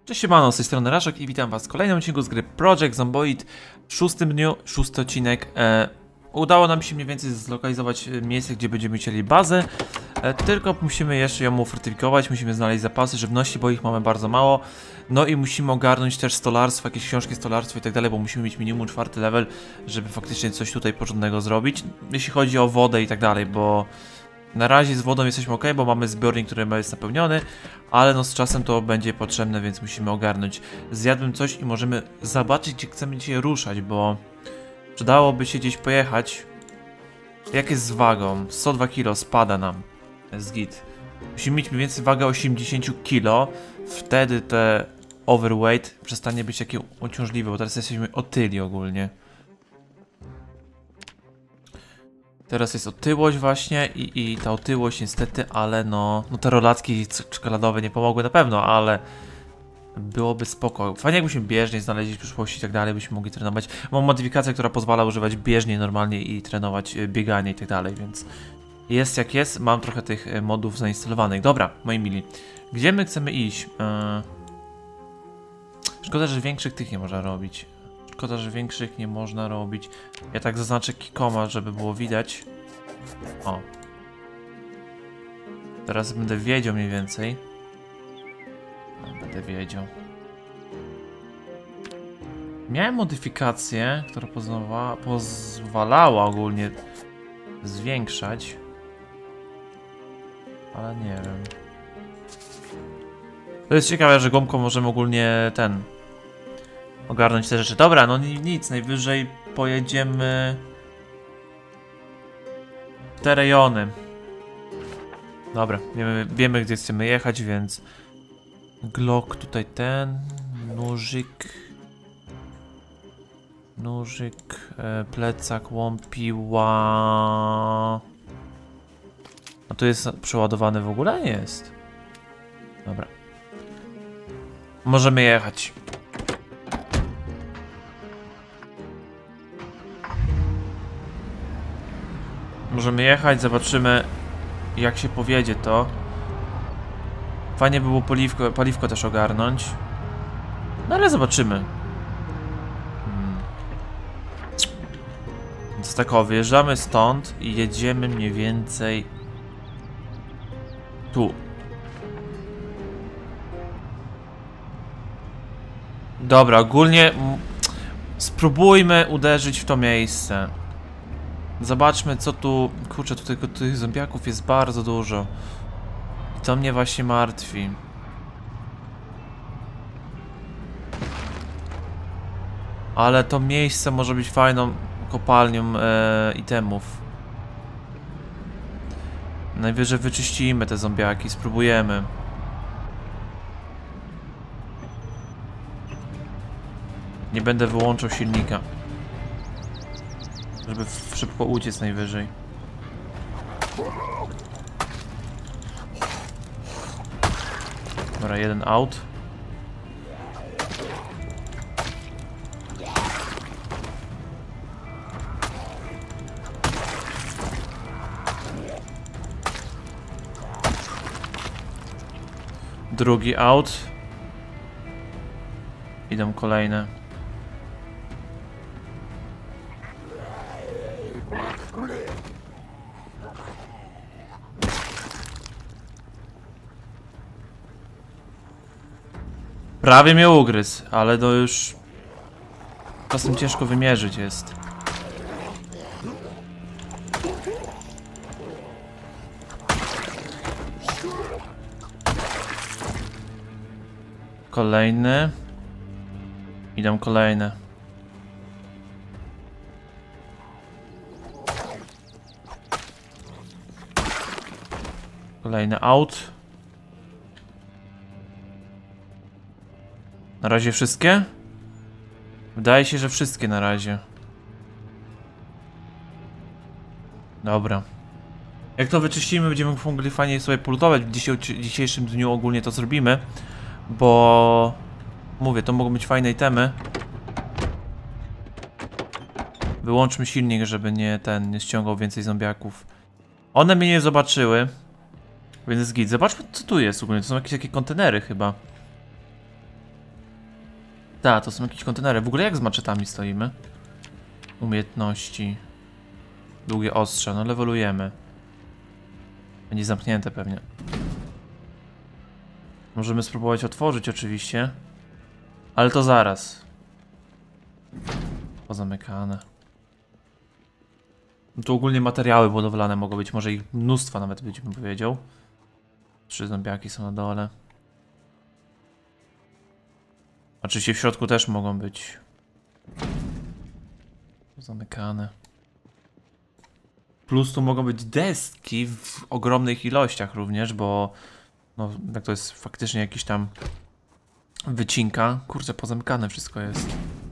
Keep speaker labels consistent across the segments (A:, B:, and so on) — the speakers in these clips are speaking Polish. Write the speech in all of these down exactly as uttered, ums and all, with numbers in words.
A: Cześć, siemano, z tej strony Raszek i witam was w kolejnym odcinku z gry Project Zomboid. W szóstym dniu, szósty odcinek. E, udało nam się mniej więcej zlokalizować miejsce, gdzie będziemy chcieli bazę. E, tylko musimy jeszcze ją ufortyfikować, musimy znaleźć zapasy żywności, bo ich mamy bardzo mało. No i musimy ogarnąć też stolarstwo, jakieś książki stolarstwa i tak dalej, bo musimy mieć minimum czwarty level, żeby faktycznie coś tutaj porządnego zrobić. Jeśli chodzi o wodę i tak dalej, bo... Na razie z wodą jesteśmy ok, bo mamy zbiornik, który jest napełniony, ale no z czasem to będzie potrzebne, więc musimy ogarnąć. Zjadłem coś i możemy zobaczyć, gdzie chcemy dzisiaj ruszać, bo przydałoby się gdzieś pojechać. Jak jest z wagą? sto dwa kilo spada nam. Jest git. Musimy mieć mniej więcej wagę osiemdziesiąt kilo, wtedy te overweight przestanie być takie uciążliwe, bo teraz jesteśmy otyli ogólnie. Teraz jest otyłość właśnie i, i ta otyłość niestety, ale no, no te rolatki czekoladowe nie pomogły na pewno, ale byłoby spoko. Fajnie jakbyśmy bieżnie znaleźli w przyszłości i tak dalej, byśmy mogli trenować. Mam modyfikację, która pozwala używać bieżnie normalnie i trenować bieganie i tak dalej, więc jest jak jest. Mam trochę tych modów zainstalowanych. Dobra, moi mili, gdzie my chcemy iść? Yy... Szkoda, że większych tych nie można robić. Szkoda, że większych nie można robić. Ja tak zaznaczę kikoma, żeby było widać. O. Teraz będę wiedział mniej więcej. No, będę wiedział. Miałem modyfikację, która pozwalała, pozwalała ogólnie zwiększać. Ale nie wiem. To jest ciekawe, że gumką możemy ogólnie ten... ogarnąć te rzeczy. Dobra, no nic, najwyżej pojedziemy w te rejony. Dobra, wiemy, wiemy gdzie chcemy jechać, więc Glock tutaj ten, nóżyk, nóżyk, e, plecak, łąpiła. A tu jest przeładowany w ogóle? Nie jest. Dobra. Możemy jechać. Możemy jechać, zobaczymy jak się powiedzie to. Fajnie by było paliwko, paliwko też ogarnąć. No ale zobaczymy. Hmm. Więc tak o, wyjeżdżamy stąd i jedziemy mniej więcej tu. Dobra, ogólnie spróbujmy uderzyć w to miejsce. Zobaczmy co tu... Kurczę, tutaj tych zombiaków jest bardzo dużo. I to mnie właśnie martwi. Ale to miejsce może być fajną kopalnią e, itemów. Najwyżej wyczyścimy te zombiaki, spróbujemy. Nie będę wyłączał silnika, żeby szybko uciec najwyżej. Dobra, jeden out. Drugi out. Idą kolejne. Prawie mnie ugryzł, ale to już czasem ciężko wymierzyć jest. Kolejny. Idą kolejne. Kolejny out. Na razie wszystkie? Wydaje się, że wszystkie na razie. Dobra. Jak to wyczyścimy, będziemy mogli fajnie sobie polutować. W dzisiejszym dniu ogólnie to zrobimy. Bo... Mówię, to mogą być fajne itemy. Wyłączmy silnik, żeby nie ten, nie ściągał więcej zombiaków. One mnie nie zobaczyły. Więc git. Zobaczmy co tu jest ogólnie. To są jakieś takie kontenery chyba. Tak, to są jakieś kontenery. W ogóle jak z maczetami stoimy? Umiejętności. Długie ostrze, no levelujemy. Będzie zamknięte pewnie. Możemy spróbować otworzyć oczywiście. Ale to zaraz. Pozamykane. No tu ogólnie materiały budowlane mogą być, może ich mnóstwa nawet być, bym powiedział. Trzy zombiaki są na dole. Oczywiście w środku też mogą być. Zamykane. Plus tu mogą być deski w ogromnych ilościach również, bo no jak to jest faktycznie jakiś tam wycinka. Kurczę, pozamykane wszystko jest.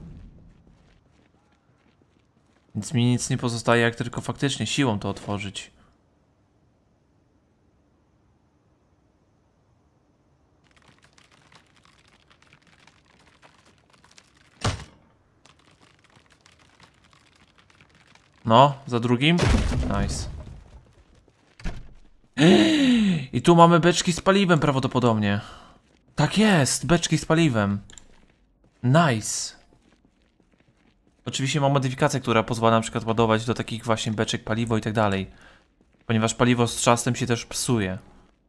A: Więc mi nic nie pozostaje, jak tylko faktycznie siłą to otworzyć. No, za drugim. Nice. I tu mamy beczki z paliwem prawdopodobnie. Tak jest, beczki z paliwem. Nice. Oczywiście mam modyfikację, która pozwala na przykład ładować do takich właśnie beczek paliwo i tak dalej. Ponieważ paliwo z czasem się też psuje.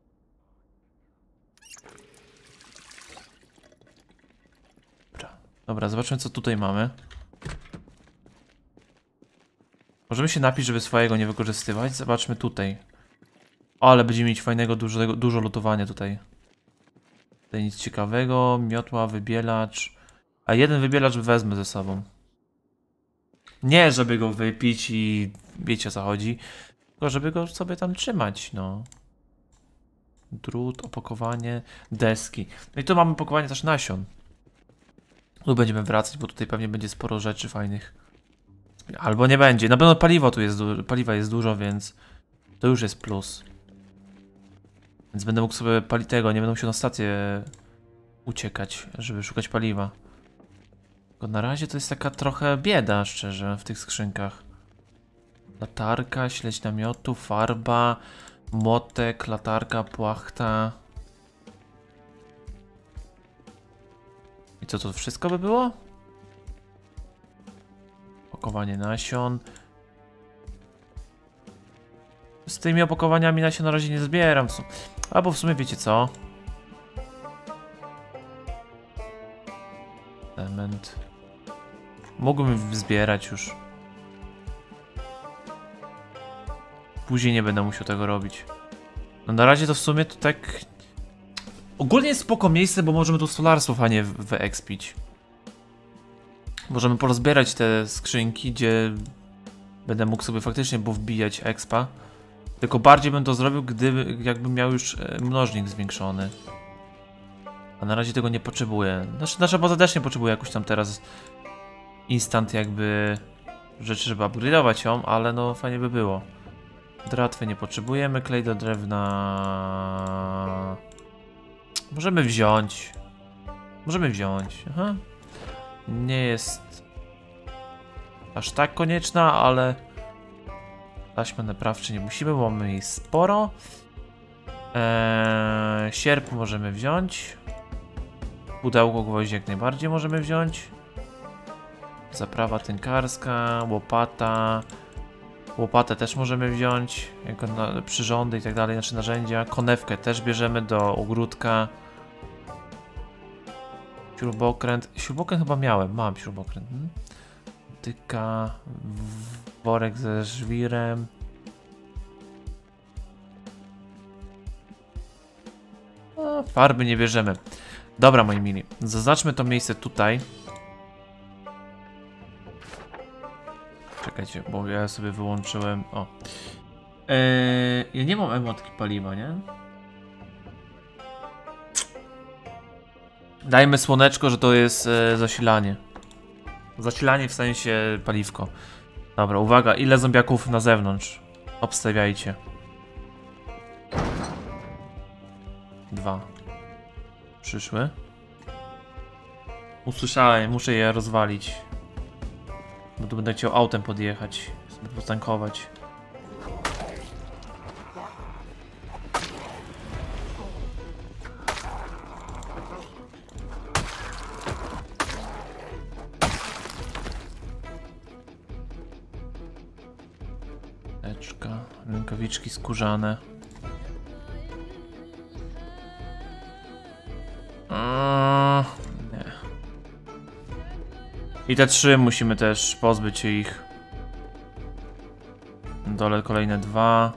A: Dobra, Dobra, zobaczmy co tutaj mamy. Możemy się napić, żeby swojego nie wykorzystywać. Zobaczmy tutaj. O, ale będziemy mieć fajnego, dużo, dużo lutowania tutaj. Tutaj nic ciekawego. Miotła, wybielacz. A jeden wybielacz wezmę ze sobą. Nie, żeby go wypić i wiecie o co chodzi. Tylko żeby go sobie tam trzymać, no. Drut, opakowanie, deski. No i tu mamy opakowanie też nasion. Tu będziemy wracać, bo tutaj pewnie będzie sporo rzeczy fajnych. Albo nie będzie. Na pewno paliwo tu jest, paliwa jest dużo, więc to już jest plus. Więc będę mógł sobie palić tego, nie będę musiał na stację uciekać, żeby szukać paliwa. Tylko na razie to jest taka trochę bieda, szczerze, w tych skrzynkach. Latarka, śledź namiotu, farba, młotek, latarka, płachta. I co, to wszystko by było? Opakowanie nasion. Z tymi opakowaniami nasion na razie nie zbieram. Albo w sumie wiecie co? Element. Mógłbym zbierać już. Później nie będę musiał tego robić. No na razie to w sumie to tak... Ogólnie jest spoko miejsce, bo możemy tu stolarstwo fajnie wyekspić. Możemy porozbierać te skrzynki, gdzie będę mógł sobie faktycznie powbijać expa. Tylko bardziej bym to zrobił, gdyby jakbym miał już mnożnik zwiększony. A na razie tego nie potrzebuję. Nasza, nasza baza też nie potrzebuje jakoś tam teraz instant jakby rzeczy, żeby upgrade'ować ją, ale no fajnie by było. Dratwy nie potrzebujemy, klej do drewna... Możemy wziąć. Możemy wziąć, aha. Nie jest aż tak konieczna, ale taśmę naprawczy nie musimy, bo mamy jej sporo. Eee, sierp możemy wziąć. Pudełko gwoździ jak najbardziej możemy wziąć. Zaprawa tynkarska, łopata. Łopatę też możemy wziąć, jako na, przyrządy i tak dalej, znaczy narzędzia. Konewkę też bierzemy do ogródka. Śrubokręt. Śrubokręt chyba miałem, mam śrubokręt. Hmm? Tyka, worek ze żwirem. No, farby nie bierzemy. Dobra, moi mili, zaznaczmy to miejsce tutaj. Czekajcie, bo ja sobie wyłączyłem. O. Eee, ja nie mam emotki paliwa, nie? Dajmy słoneczko, że to jest e, zasilanie. Zasilanie w sensie paliwko. Dobra, uwaga, ile zombiaków na zewnątrz? Obstawiajcie. Dwa. Przyszły. Usłyszałem, muszę je rozwalić. Bo tu będę chciał autem podjechać, sobie potankować. rękawiczki skórzane. Eee, nie. I te trzy musimy też pozbyć się ich. Na dole kolejne dwa.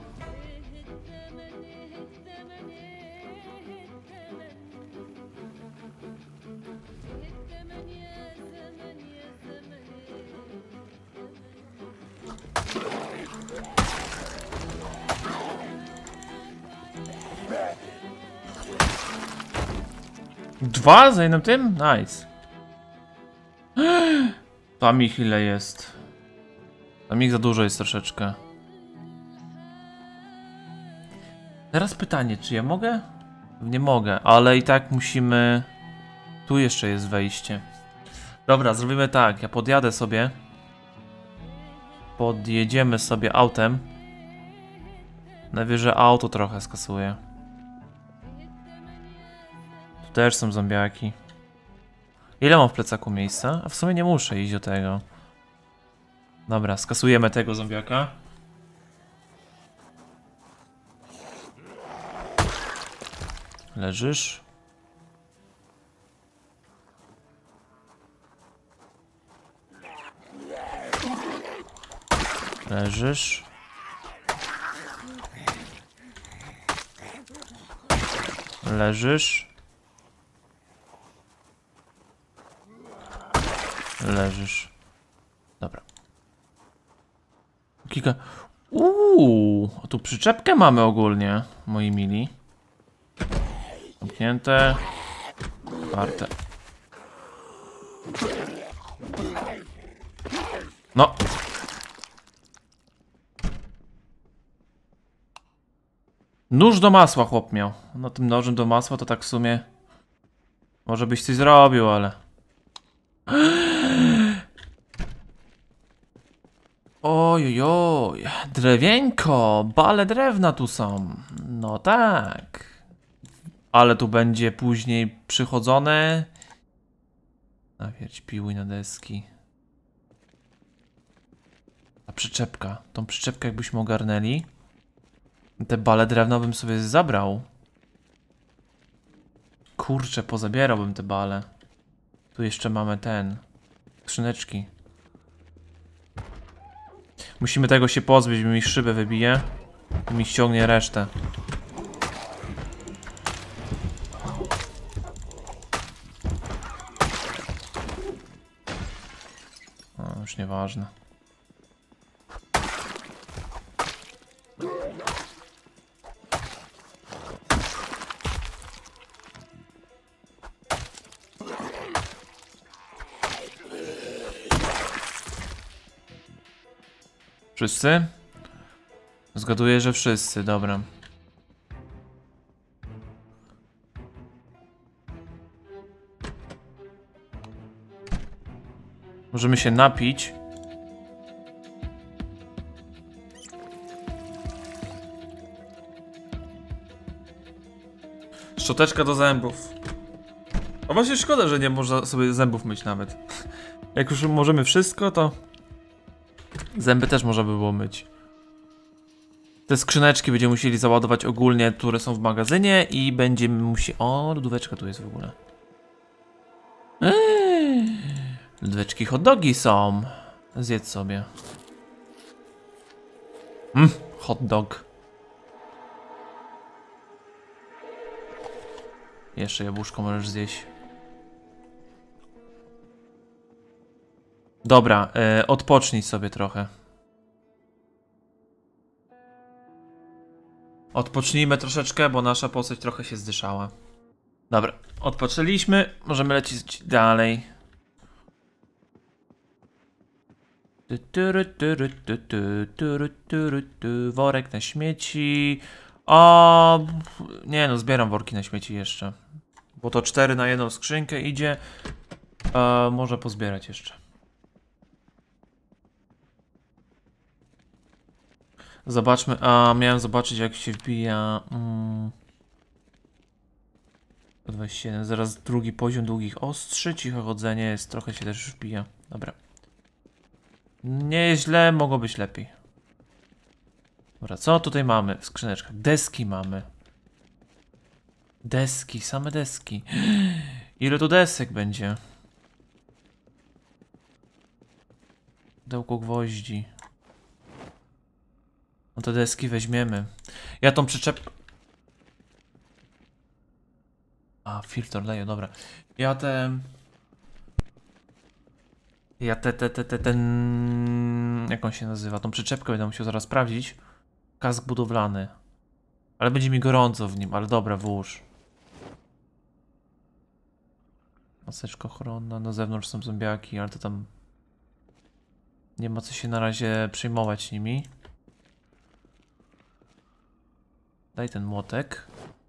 A: Dwa za jednym tym? Nice. Tam ich ile jest? Tam ich za dużo jest troszeczkę. Teraz pytanie, czy ja mogę? Nie mogę, ale i tak musimy... Tu jeszcze jest wejście. Dobra, zrobimy tak. Ja podjadę sobie. Podjedziemy sobie autem. Najwyżej auto trochę skasuję. Tu też są zombiaki. Ile mam w plecaku miejsca? A w sumie nie muszę iść do tego. Dobra, skasujemy tego zombiaka. Leżysz. Leżysz. Leżysz. Leżysz. Dobra. Kilka... Uuu, tu przyczepkę mamy ogólnie, moi mili. Zamknięte. Otwarte. No. Nóż do masła chłop miał. No tym nożem do masła to tak w sumie... Może byś coś zrobił, ale... Ojojoj, drewienko, bale drewna tu są. No tak. Ale tu będzie później przychodzone. Nawierć piły na deski. A przyczepka, tą przyczepkę jakbyśmy ogarnęli. Te bale drewna bym sobie zabrał. Kurczę, pozabierałbym te bale. Tu jeszcze mamy ten. Skrzyneczki. Musimy tego się pozbyć, bo mi szybę wybije i mi ściągnie resztę. O, już nieważne. Wszyscy? Zgaduję, że wszyscy, dobra. Możemy się napić. Szczoteczka do zębów. A właśnie szkoda, że nie można sobie zębów myć nawet. Jak już możemy wszystko, to... Zęby też można by było myć. Te skrzyneczki będziemy musieli załadować ogólnie, które są w magazynie i będziemy musieli... O, lodóweczka tu jest w ogóle. Eee, lodóweczki hot dogi są. Zjedz sobie. Mm, hot dog. Jeszcze jabłuszko możesz zjeść. Dobra, e, odpocznij sobie trochę. Odpocznijmy troszeczkę, bo nasza postać trochę się zdyszała. Dobra, odpoczęliśmy, możemy lecieć dalej. Worek na śmieci. O, nie no, zbieram worki na śmieci jeszcze. Bo to cztery na jedną skrzynkę idzie. E, może pozbierać jeszcze. Zobaczmy, a miałem zobaczyć jak się wbija... Mm, dwadzieścia siedem, zaraz drugi poziom długich ostrzy, ciche chodzenie jest, trochę się też wbija. Dobra. Nie jest źle, mogło być lepiej. Dobra, co tutaj mamy w skrzyneczkach? Deski mamy. Deski, same deski. Ile tu desek będzie? Pudełko gwoździ. No te deski weźmiemy. Ja tą przyczepkę... A, filtr daję, dobra. Ja te... Ja te, te, te, te, ten... Jak on się nazywa? Tą przyczepkę będę musiał zaraz sprawdzić. Kask budowlany. Ale będzie mi gorąco w nim, ale dobra, włóż. Maseczka ochronna, na zewnątrz są zombiaki, ale to tam... Nie ma co się na razie przejmować nimi. Daj ten młotek.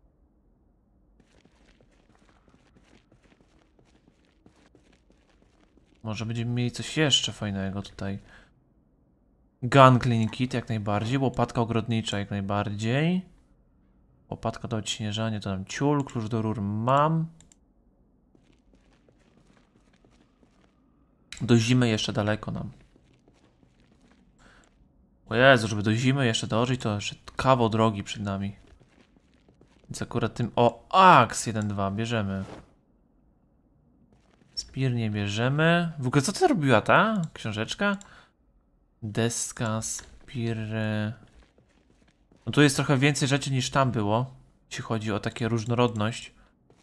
A: Może będziemy mieli coś jeszcze fajnego tutaj. Gun cleaning kit jak najbardziej. Łopatka ogrodnicza jak najbardziej. Łopatka do odśnieżania to nam ciul. Klucz do rur mam. Do zimy jeszcze daleko nam. O Jezu, żeby do zimy jeszcze dożyć, to jeszcze kawał drogi przed nami. Więc akurat tym... O, Axe jeden dwa bierzemy. Spir nie bierzemy. W ogóle co ty robiła ta książeczka? Deska, spir... No tu jest trochę więcej rzeczy niż tam było. Jeśli chodzi o takie różnorodność.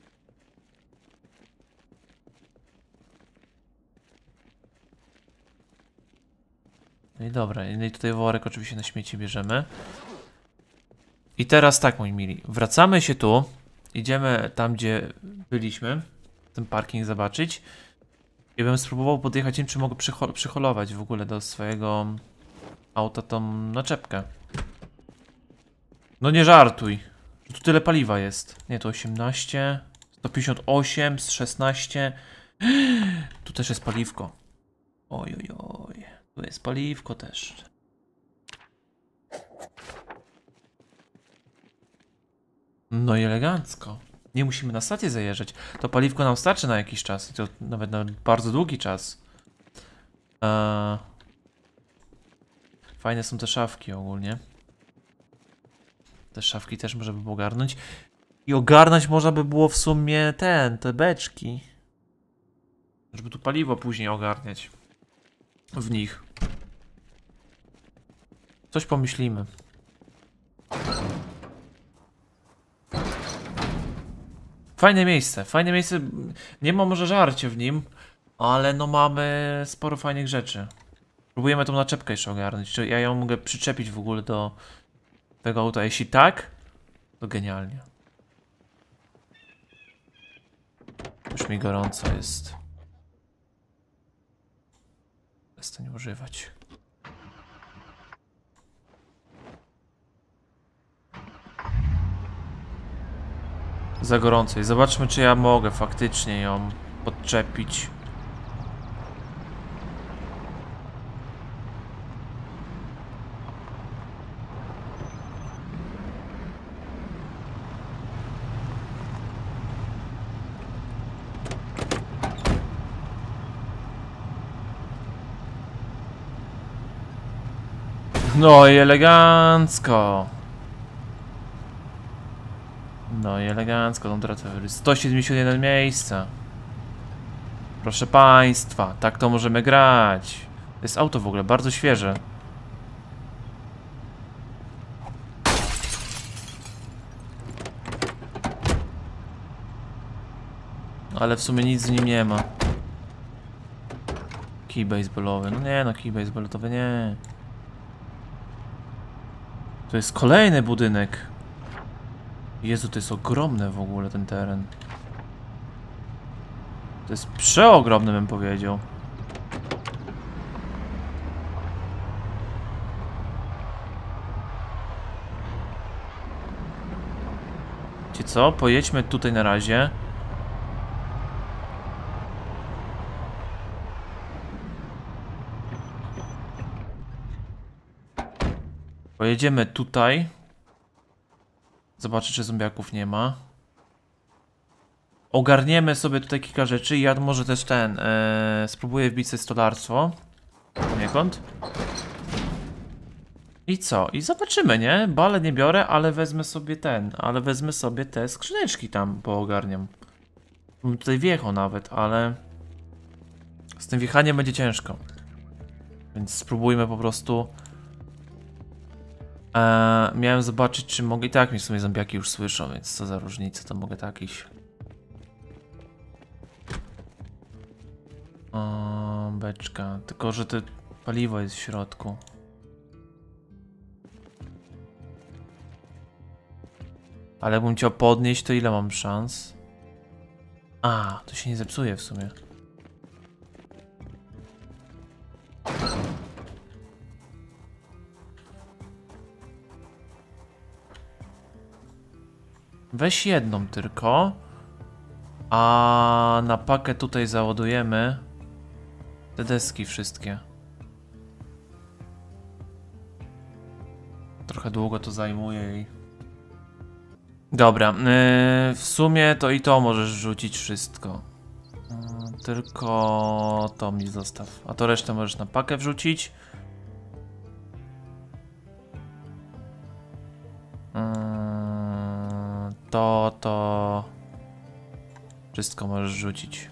A: No i dobra, no i tutaj worek oczywiście na śmieci bierzemy. I teraz tak, moi mili, wracamy się tu. Idziemy tam, gdzie byliśmy. Ten parking zobaczyć. Ja bym spróbował podjechać, nie wiem, czy mogę przyhol przyholować w ogóle do swojego auta tą naczepkę. No nie żartuj. Tu tyle paliwa jest. Nie, to osiemnaście. sto pięćdziesiąt osiem z szesnaście. Tu też jest paliwko. Oj, oj, oj. Tu jest paliwko też. No i elegancko. Nie musimy na stację zajeżdżać. To paliwko nam starczy na jakiś czas. I to nawet na bardzo długi czas. Eee... Fajne są te szafki ogólnie. Te szafki też można by było ogarnąć. I ogarnąć można by było w sumie ten, te beczki. Żeby tu paliwo później ogarniać. W nich. Coś pomyślimy. Fajne miejsce, fajne miejsce. Nie ma może żarcie w nim, ale no mamy sporo fajnych rzeczy. Próbujemy tą naczepkę jeszcze ogarnąć. Czy ja ją mogę przyczepić w ogóle do tego auta? Jeśli tak, to genialnie. Już mi gorąco jest. Przestań używać. Za gorąco i zobaczmy, czy ja mogę faktycznie ją podczepić. No i elegancko. No i elegancko, dobra, to sto siedemdziesiąt jeden miejsca. Proszę państwa, tak to możemy grać. To jest auto w ogóle bardzo świeże. Ale w sumie nic z nim nie ma. Kij baseballowy, no nie no, kij baseballowy nie. To jest kolejny budynek. Jezu, to jest ogromne w ogóle ten teren. To jest przeogromny, bym powiedział. Wiecie co? Pojedźmy tutaj na razie. Pojedziemy tutaj. Zobaczę, czy zombiaków nie ma. Ogarniemy sobie tutaj kilka rzeczy. Ja może też ten... Ee, spróbuję wbić sobie stolarstwo. Poniekąd. I co? I zobaczymy, nie? Bale nie biorę, ale wezmę sobie ten, ale wezmę sobie te skrzyneczki tam, poogarniam. Mam tutaj wjechał nawet, ale z tym wjechaniem będzie ciężko. Więc spróbujmy po prostu. Eee, miałem zobaczyć, czy mogę. I tak mi w sumie zombiaki już słyszą, więc co za różnica, to mogę tak iść. O, beczka. Tylko, że to paliwo jest w środku. Ale jakbym chciał podnieść, to ile mam szans? A, to się nie zepsuje w sumie. Weź jedną tylko. A na pakę tutaj załadujemy te deski wszystkie. Trochę długo to zajmuje i... Dobra, yy, w sumie to i to możesz rzucić wszystko. Yy, tylko to mi zostaw. A to resztę możesz na pakę wrzucić. Yy, to, to... Wszystko możesz rzucić.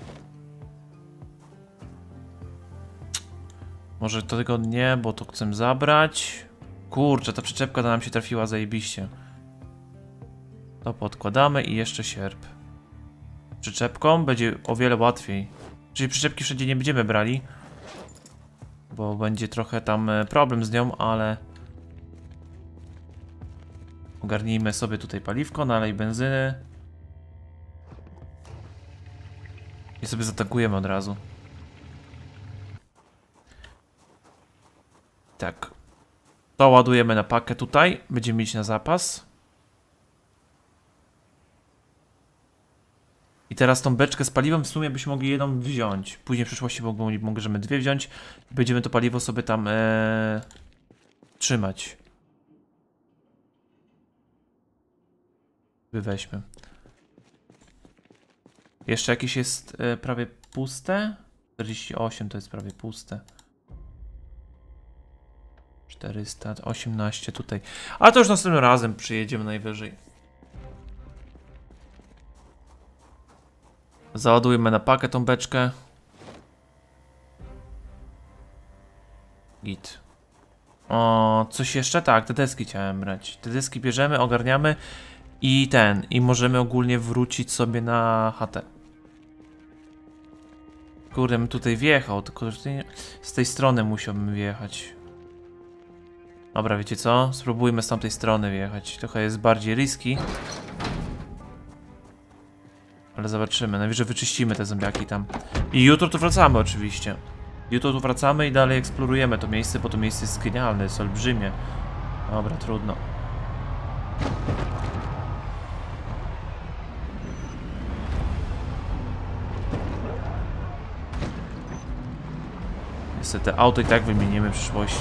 A: Może to tego nie, bo to chcę zabrać. Kurczę, ta przyczepka to nam się trafiła zajebiście. To podkładamy i jeszcze sierp. Przyczepką będzie o wiele łatwiej. Czyli przyczepki wszędzie nie będziemy brali, bo będzie trochę tam problem z nią, ale... Ogarnijmy sobie tutaj paliwko, nalej benzyny. I sobie zatankujemy od razu. Tak. To ładujemy na pakę tutaj. Będziemy mieć na zapas. I teraz tą beczkę z paliwem w sumie byśmy mogli jedną wziąć. Później w przyszłości możemy dwie wziąć. Będziemy to paliwo sobie tam ee, trzymać. Weźmy. Jeszcze jakieś jest e, prawie puste. czterdzieści osiem to jest prawie puste. czterysta osiemnaście tutaj. Ale to już następnym razem przyjedziemy najwyżej. Załadujemy na pakę tą beczkę. Git. O, coś jeszcze? Tak, te deski chciałem brać. Te deski bierzemy, ogarniamy i ten, i możemy ogólnie wrócić sobie na chatę. Kurde, bym tutaj wjechał, tylko z tej strony musiałbym wjechać. Dobra, wiecie co? Spróbujmy z tamtej strony wjechać. Trochę jest bardziej riski. Ale zobaczymy. Najwyżej wyczyścimy te zombiaki tam. I jutro tu wracamy oczywiście. Jutro tu wracamy i dalej eksplorujemy to miejsce, bo to miejsce jest genialne, jest olbrzymie. Dobra, trudno. Niestety auto i tak wymienimy w przyszłości.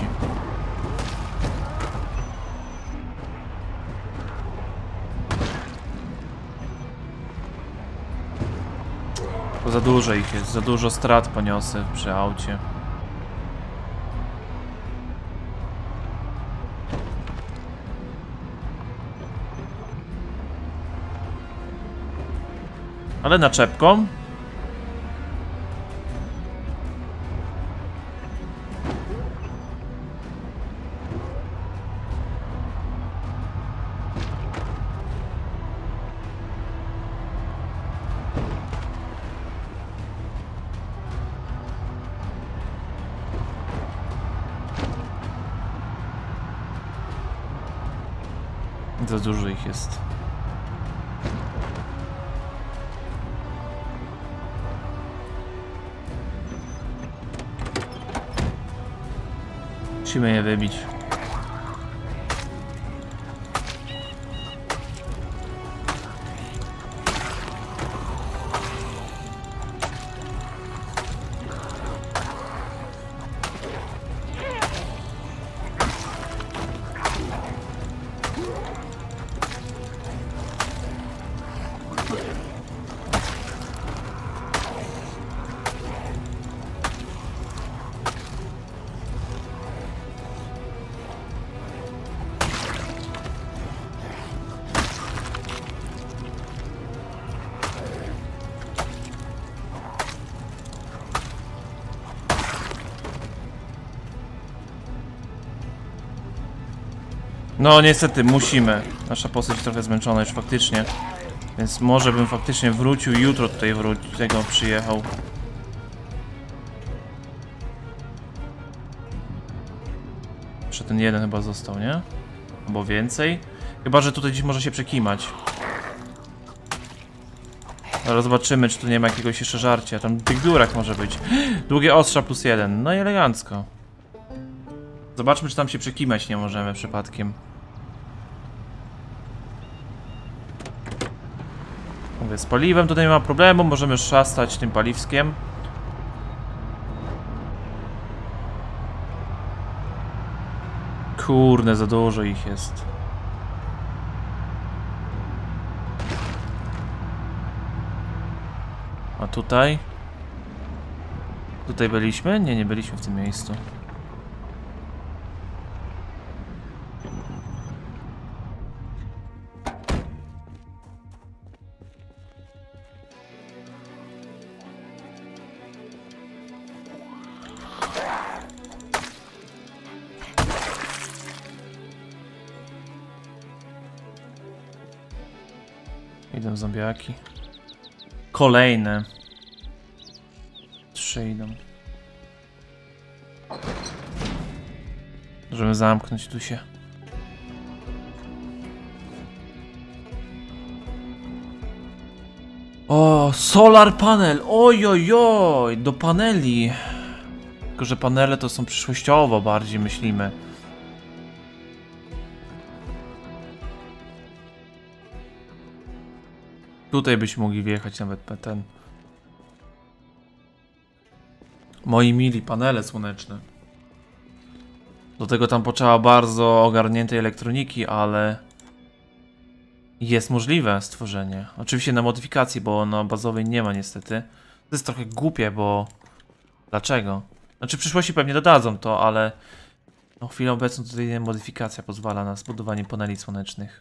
A: Bo za dużo ich jest, za dużo strat poniosę przy aucie. Ale naczepką. Za dużo ich jest. Musimy je wybić. No niestety musimy. Nasza postać trochę zmęczona już faktycznie. Więc może bym faktycznie wrócił i jutro tutaj wrócił, tego przyjechał. Jeszcze ten jeden chyba został, nie? Albo więcej. Chyba że tutaj gdzieś może się przekimać. Ale zobaczymy, czy tu nie ma jakiegoś jeszcze żarcia. Tam tych biurach może być. Długie ostrza plus jeden. No i elegancko. Zobaczmy, czy tam się przekimać nie możemy przypadkiem. Mówię, z paliwem tutaj nie ma problemu. Możemy szastać tym paliwskiem. Kurde, za dużo ich jest. A tutaj? Tutaj byliśmy? Nie, nie byliśmy w tym miejscu. Idą zombiaki. Kolejne. Trzy idą. Możemy zamknąć tu się. O, solar panel! Oj, oj, oj, do paneli. Tylko, że panele to są przyszłościowo bardziej, myślimy. Tutaj byśmy mogli wjechać nawet ten. Moi mili, panele słoneczne. Do tego tam potrzeba bardzo ogarniętej elektroniki, ale jest możliwe stworzenie. Oczywiście na modyfikacji, bo na bazowej nie ma niestety. To jest trochę głupie, bo... Dlaczego? Znaczy w przyszłości pewnie dodadzą to, ale... No chwilę obecną tutaj modyfikacja pozwala na zbudowanie paneli słonecznych.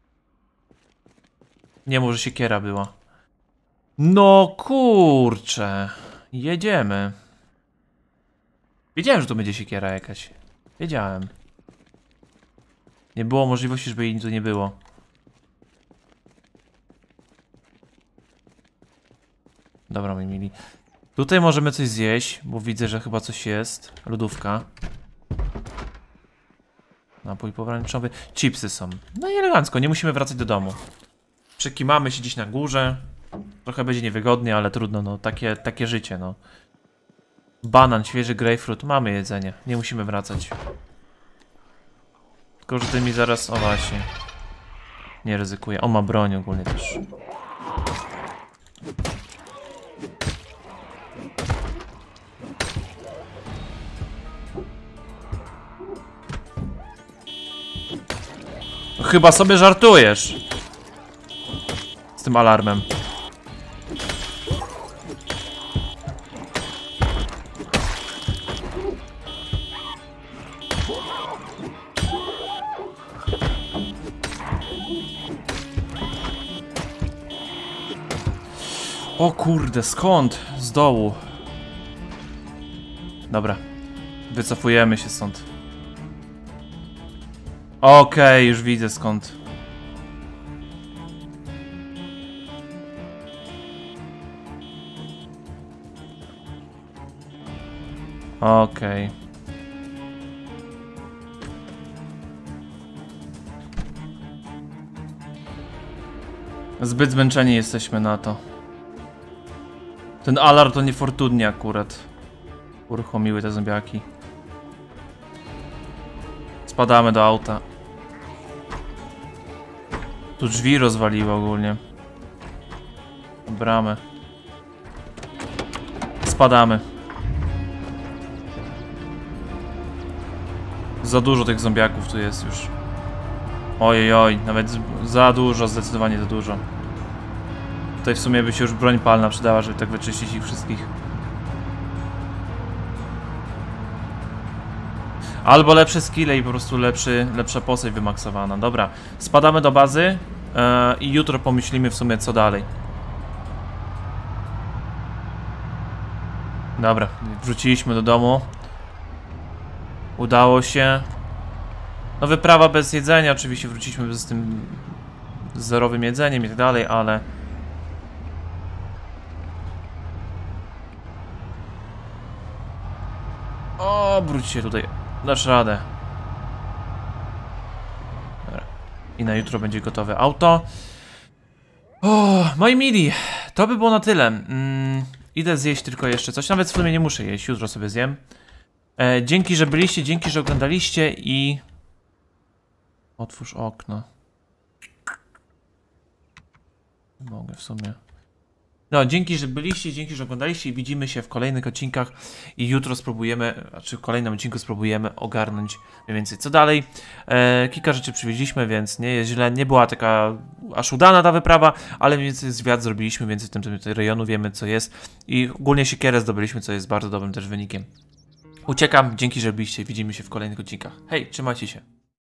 A: Nie, może siekiera była. No kurczę. Jedziemy. Wiedziałem, że tu będzie siekiera jakaś. Wiedziałem. Nie było możliwości, żeby jej tu nie było. Dobra, moi mili. Tutaj możemy coś zjeść, bo widzę, że chyba coś jest. Lodówka. Napój pomarańczowy. Chipsy są. No i elegancko, nie musimy wracać do domu. Przekimamy się dziś na górze. Trochę będzie niewygodnie, ale trudno, no. Takie, takie życie, no. Banan, świeży grapefruit. Mamy jedzenie. Nie musimy wracać. Tylko, że ty mi zaraz... O właśnie. Nie ryzykuję. O, ma broń ogólnie też. Chyba sobie żartujesz. Z tym alarmem. O kurde, skąd? Z dołu. Dobra. Wycofujemy się stąd. Okej, okay, już widzę skąd. Okej. Okay. Zbyt zmęczeni jesteśmy na to. Ten alarm to niefortunnie akurat uruchomiły te zombiaki. Spadamy do auta. Tu drzwi rozwaliły ogólnie. Bramę. Spadamy. Za dużo tych zombiaków tu jest już. Ojej, oj, nawet za dużo, zdecydowanie za dużo. Tutaj w sumie by się już broń palna przydała, żeby tak wyczyścić ich wszystkich. Albo lepsze skille i po prostu lepszy, lepsza postać wymaksowana. Dobra, spadamy do bazy yy, i jutro pomyślimy w sumie co dalej. Dobra, wróciliśmy do domu. Udało się. No wyprawa bez jedzenia, oczywiście wróciliśmy z tym zerowym jedzeniem i tak dalej, ale... O, wróć się tutaj, dasz radę. Dobra. I na jutro będzie gotowe auto. O, moi mili, to by było na tyle. Mm, idę zjeść tylko jeszcze coś, nawet w sumie nie muszę jeść, jutro sobie zjem. E, dzięki, że byliście, dzięki, że oglądaliście i... Otwórz okno. Mogę w sumie. No, dzięki, że byliście, dzięki, że oglądaliście i widzimy się w kolejnych odcinkach i jutro spróbujemy, znaczy w kolejnym odcinku spróbujemy ogarnąć mniej więcej co dalej. E, kilka rzeczy przywieźliśmy, więc nie jest źle, nie była taka aż udana ta wyprawa, ale mniej więcej zwiat zrobiliśmy, więc w tym, tym, tym rejonu wiemy co jest i ogólnie siekierę zdobyliśmy, co jest bardzo dobrym też wynikiem. Uciekam, dzięki, że byliście, widzimy się w kolejnych odcinkach. Hej, trzymajcie się.